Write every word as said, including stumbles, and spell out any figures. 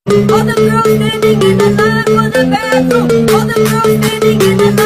All the girls standing in the line for the bathroom. All the girls standing in the